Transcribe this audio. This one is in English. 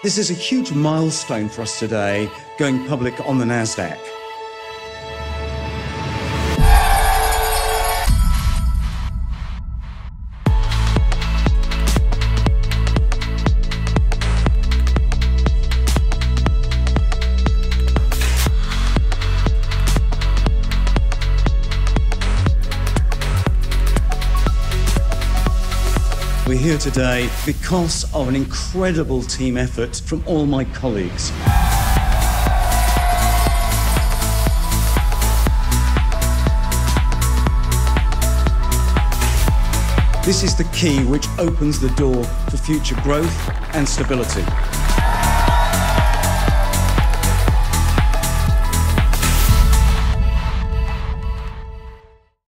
This is a huge milestone for us today, going public on the NASDAQ. We're here today because of an incredible team effort from all my colleagues. This is the key which opens the door for future growth and stability.